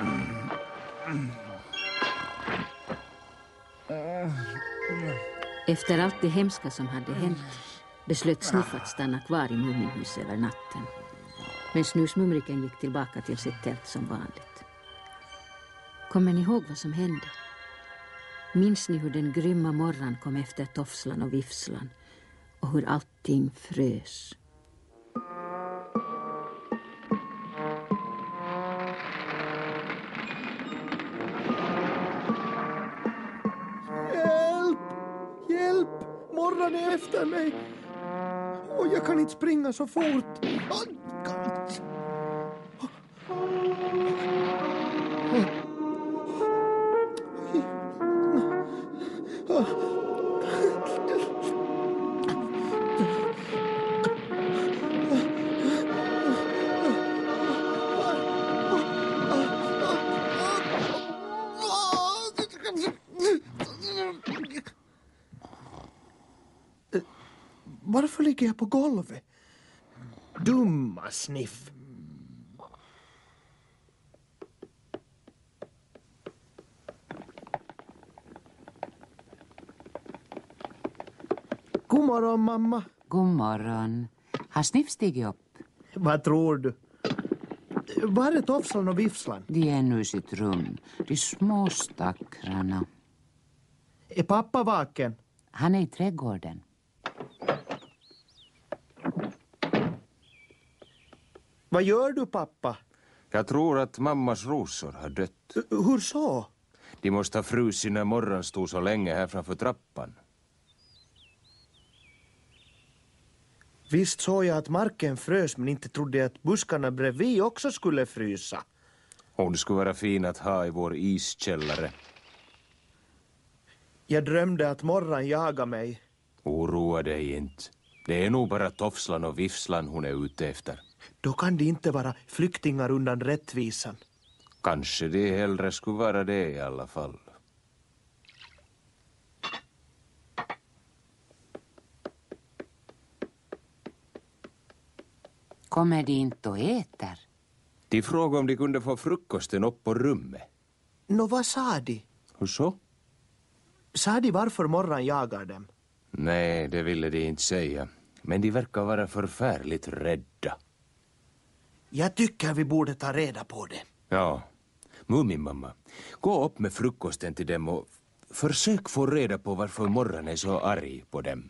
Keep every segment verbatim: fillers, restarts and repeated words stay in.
Efter allt det hemska som hade hänt beslöt Sniff att stanna kvar i Muminhus över natten. Men Snusmumriken gick tillbaka till sitt tält som vanligt. Kommer ni ihåg vad som hände? Minns ni hur den grymma morran kom efter Tofslan och Vifslan och hur allting frös? Hjälp! Hjälp! Morran är efter mig. Och jag kan inte springa så fort. Varför ligger jag på golvet? Dumma Sniff. God morgon, mamma. God morgon. Har Sniff stigit upp? Vad tror du? Var är Tofslan och Vifslan? De är nu i sitt rum. De små stackrarna. Är pappa vaken? Han är i trädgården. Vad gör du, pappa? Jag tror att mammas rosor har dött. Hur så? De måste ha frusit när morgon stod så länge här framför trappan. Visst såg jag att marken frös, men inte trodde jag att buskarna bredvid också skulle frysa. Hon skulle vara fin att ha i vår iskällare. Jag drömde att morran jagade mig. Oroa dig inte. Det är nog bara Tofslan och Vifslan hon är ute efter. Då kan det inte vara flyktingar undan rättvisan. Kanske det hellre skulle vara det i alla fall. Kommer de inte och äter? De frågade om de kunde få frukosten upp på rummet. Nå, vad sa de? Hur så? Sa de varför morran jagar dem? Nej, det ville de inte säga. Men de verkar vara förfärligt rädda. Jag tycker vi borde ta reda på det. Ja, Muminmamma, gå upp med frukosten till dem och försök få reda på varför morran är så arg på dem.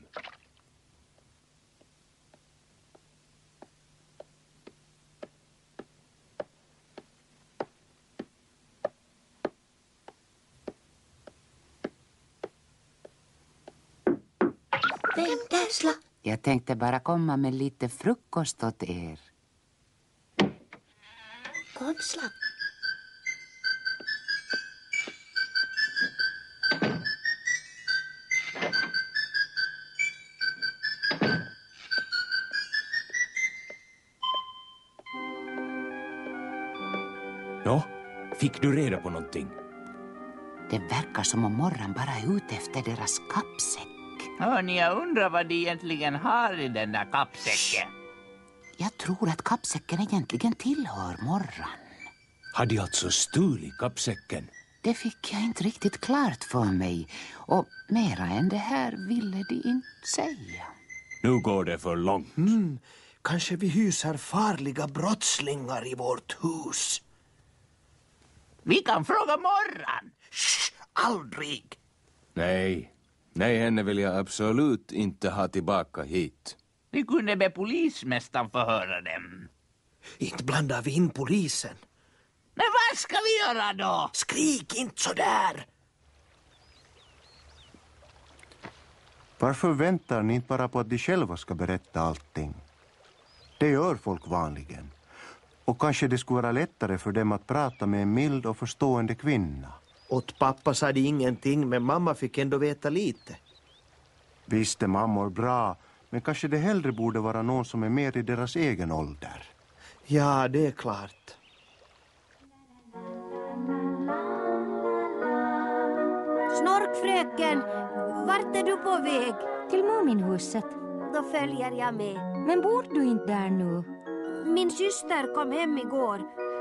Vem där slå? Jag tänkte bara komma med lite frukost åt er. Kom slå. Nå, fick du reda på någonting? Det verkar som om morran bara är ute efter deras kappsäck. Hörni, jag undrar vad de egentligen har i den där kappsäcken. Jag tror att kappsäcken egentligen tillhör morran. Har de alltså stulit kappsäcken? Det fick jag inte riktigt klart för mig. Och mera än det här ville de inte säga. Nu går det för långt. Mm, kanske vi hyser farliga brottslingar i vårt hus. Vi kan fråga morran. Shh, aldrig. Nej, nej henne vill jag absolut inte ha tillbaka hit. Vi kunde med polismästaren förhöra dem. Inte blandar vi in polisen. Men vad ska vi göra då? Skrik inte så där. Varför väntar ni inte bara på att de själva ska berätta allting? Det gör folk vanligen. Och kanske det skulle vara lättare för dem att prata med en mild och förstående kvinna. Åt pappa sa det ingenting, men mamma fick ändå veta lite. Visst är mammor bra, men kanske det hellre borde vara någon som är mer i deras egen ålder. Ja, det är klart. Snorkfröken, vart är du på väg? Till Muminhuset. Då följer jag med. Men bor du inte där nu? Min syster kom hem igår.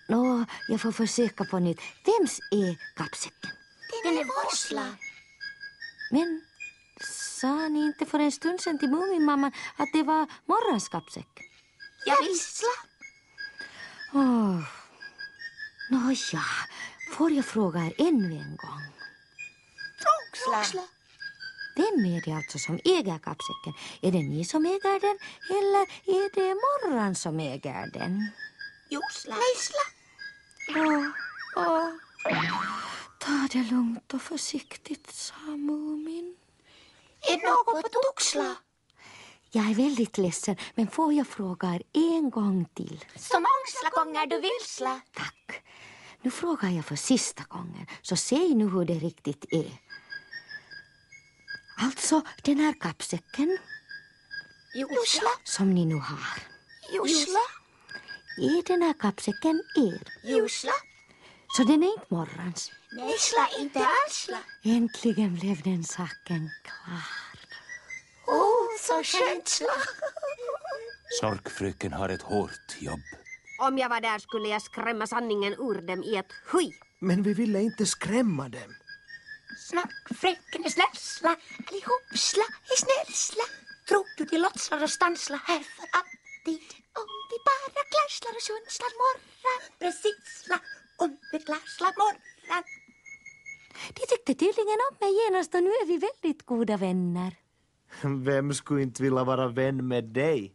Nå, jag får försöka på nytt. Vems är kappsäcken? Den är Vorsla. Men sa ni inte för en stund sedan till Muminmamman att det var Morrans kappsäck? Ja, visst. Åh. Nåja, får jag fråga er ännu en gång? Vorsla. Vem är det alltså som äger kappsäcken? Är det ni som äger den eller är det Morran som äger den? Jusla. Meisla. Åh, åh. Ta det lugnt och försiktigt, sa Mumin. Är något på Tuxla? Jag är väldigt ledsen, men får jag fråga er en gång till? Så många gånger du vill. Tack. Nu frågar jag för sista gången, så säg nu hur det riktigt är. Alltså, den här kappsäcken Jusla. som ni nu har. Jusla. Är den här kappsäcken er? Jusla. Så den är inte Morrans. Meisla inte alls. Äntligen blev den saken klar. Oh, så skönt. Snorkfröken har ett hårt jobb. Om jag var där skulle jag skrämma sanningen ur dem i ett hui. Men vi ville inte skrämma dem. Snorkfröken är snällsla. Allihopsla är snällsla. Tror du de låtslar och stansla här för alltid? Om vi bara klarslar och sundslar morran. Precisla. Om vi klarslar morran. De tyckte tydligen om mig genast och nu är vi väldigt goda vänner. Vem skulle inte vilja vara vän med dig?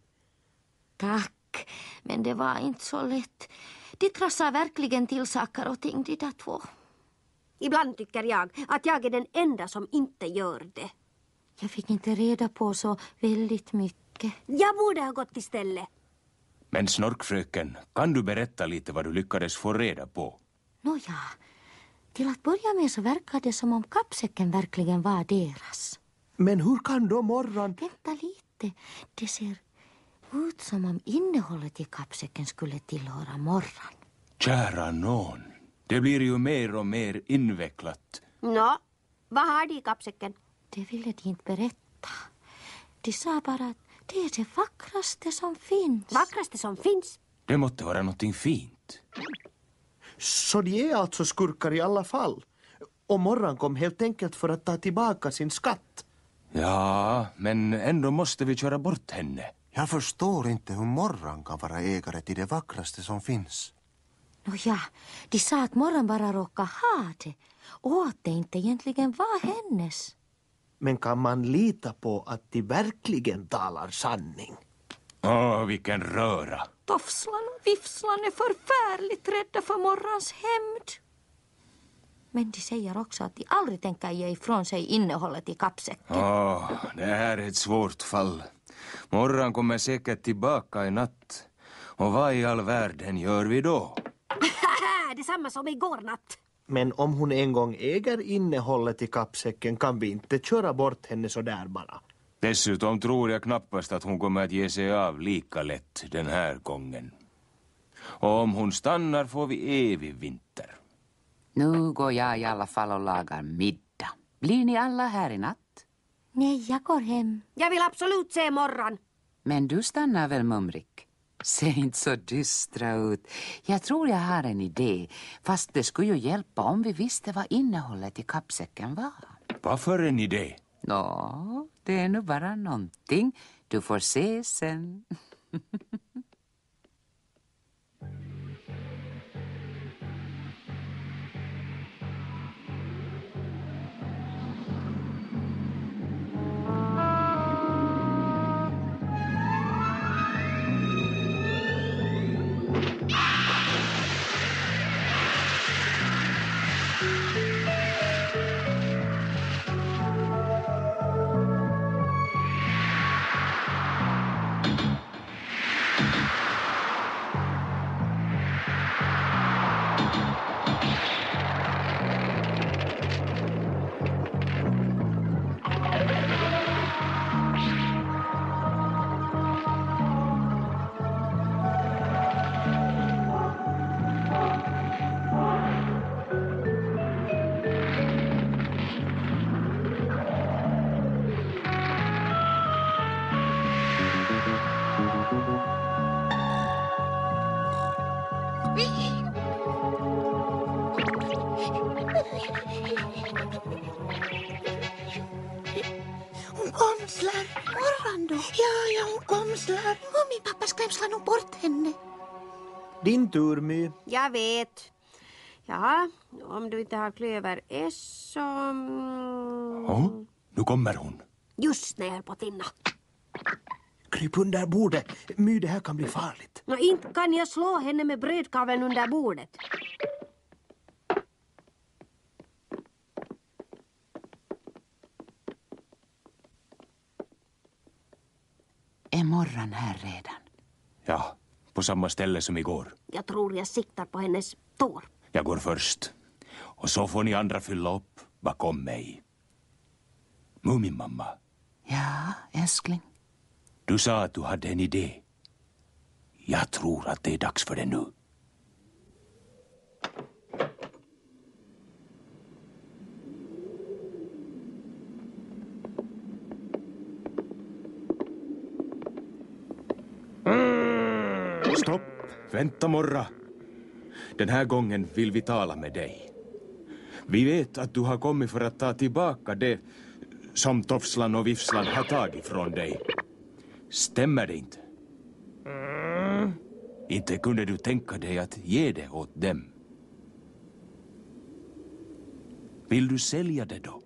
Tack, men det var inte så lätt. De trassar verkligen till saker och ting, de där två. Ibland tycker jag att jag är den enda som inte gör det. Jag fick inte reda på så väldigt mycket. Jag borde ha gått istället. Men Snorkfröken, kan du berätta lite vad du lyckades få reda på? Nåja, till att börja med så verkar det som om kappsäcken verkligen var deras. Men hur kan då Morran... Vänta lite, det ser ut som om innehållet i kappsäcken skulle tillhöra Morran. Kära nån, det blir ju mer och mer invecklat. Nå, vad har de i kappsäcken? Det ville de inte berätta. De sa bara att det är det vackraste som finns. Vackraste som finns. Det måste vara någonting fint. Så de är alltså skurkar i alla fall. Och Morran kom helt enkelt för att ta tillbaka sin skatt. Ja, men ändå måste vi köra bort henne. Jag förstår inte hur Morran kan vara ägare till det vackraste som finns. Nåja, de sa att Morran bara råkar ha det. Och att det inte egentligen var hennes. Men kan man lita på att de verkligen talar sanning? Åh, vilken röra. Tofslan och Vifslan är förfärligt rädda för Morrans hämnd. Men de säger också att de aldrig tänker ge ifrån sig innehållet i kappsäcken. Åh, det här är ett svårt fall. Morran kommer säkert tillbaka i natt. Och vad i all världen gör vi då? Det är samma som igår natt. Men om hon en gång äger innehållet i kappsäcken kan vi inte köra bort henne så där bara. Dessutom tror jag knappast att hon kommer att ge sig av lika lätt den här gången. Och om hon stannar får vi evig vinter. Nu går jag i alla fall och lagar middag. Blir ni alla här i natt? Nej, jag går hem. Jag vill absolut se Morran. Men du stannar väl, Mumrik? Se inte så dystra ut. Jag tror jag har en idé. Fast det skulle ju hjälpa om vi visste vad innehållet i kappsäcken var. Varför en idé? Nå, det är nu bara någonting. Du får se sen. skrämslar. Och min pappa skrämslar nog bort henne. Din tur, My. Jag vet. Ja, om du inte har klöver S så... Ja, nu kommer hon. Just när jag är på tinna. Kryp under bordet. My, det här kan bli farligt. No, inte kan jag slå henne med brödkaveln under bordet. Är morran här redan? Ja, på samma ställe som igår. Jag tror jag siktar på hennes tår. Jag går först. Och så får ni andra fylla upp bakom mig. Muminmamma, Ja, älskling. du sa att du hade en idé. Jag tror att det är dags för det nu. Stopp! Vänta, morra. Den här gången vill vi tala med dig. Vi vet att du har kommit för att ta tillbaka det som Tofslan och Vifslan har tagit från dig. Stämmer det inte? Mm. Inte kunde du tänka dig att ge det åt dem? Vill du sälja det då?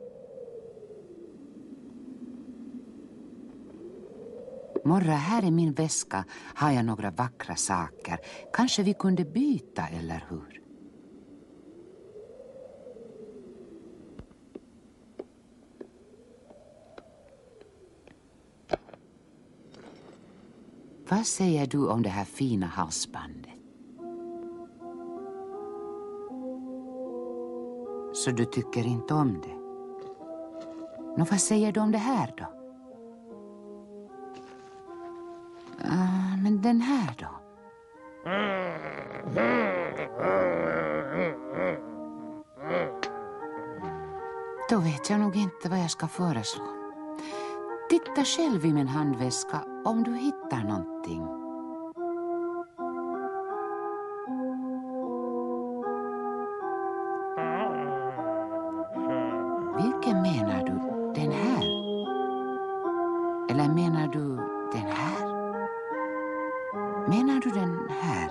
Morra, här i min väska har jag några vackra saker. Kanske vi kunde byta, eller hur? Vad säger du om det här fina halsbandet? Så du tycker inte om det? Nå, vad säger du om det här då? Ah, men den här då? Då vet jag nog inte vad jag ska föreslå. Titta själv i min handväska om du hittar någonting. Vilken menar du? Den här? Eller menar du den här? Menar du den här?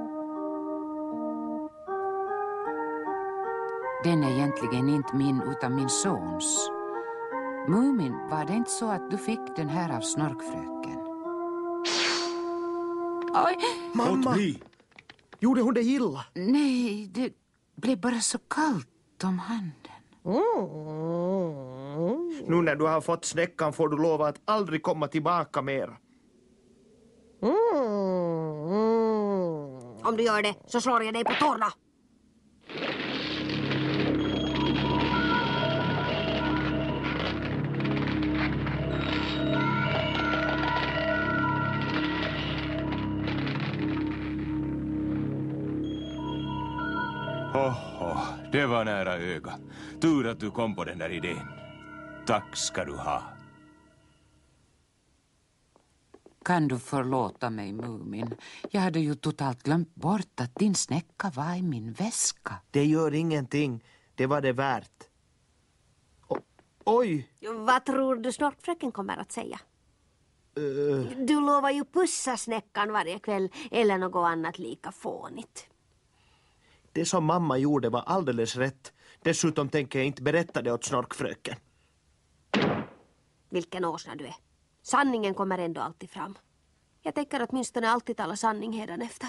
Den är egentligen inte min utan min sons. Mumin, var det inte så att du fick den här av Snorkfröken? Oj! Mamma! Låt bli! Gjorde hon det illa? Nej, det blev bara så kallt om handen. Nu när du har fått snäckan får du lova att aldrig komma tillbaka mer. Om du gör det så slår jag dig på tårna. Oho, det var nära öga. Tur att du kom på den där idén. Tack ska du ha. Kan du förlåta mig, Mumin? Jag hade ju totalt glömt bort att din snäcka var i min väska. Det gör ingenting. Det var det värt. O- Oj! Vad tror du Snorkfröken kommer att säga? Uh, Du lovar ju pussa snäckan varje kväll eller något annat lika fånigt. det som mamma gjorde var alldeles rätt. Dessutom tänker jag inte berätta det åt Snorkfröken. Vilken åsna du är. Sanningen kommer ändå alltid fram. Jag tänker åtminstone alltid tala sanning hädanefter.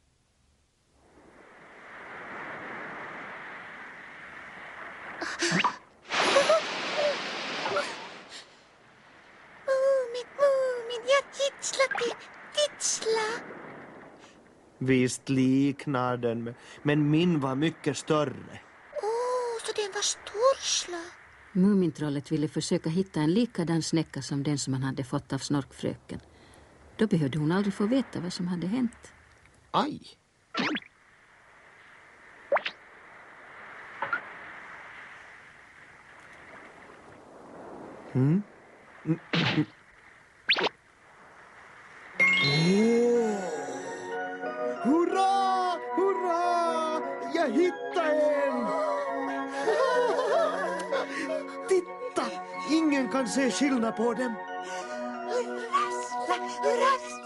Mumin, Mumin, jag titslar till, titslar. Visst liknar den, men min var mycket större. Åh, så den var storsla. Mumintrollet ville försöka hitta en likadan snäcka som den som han hade fått av Snorkfröken. Då behövde hon aldrig få veta vad som hade hänt. Aj! Mm. Mm. Oh. Hurra! Hurra! Jag hittade en! Titta! Ingen kan se skillnad på dem. Rassla, hurra,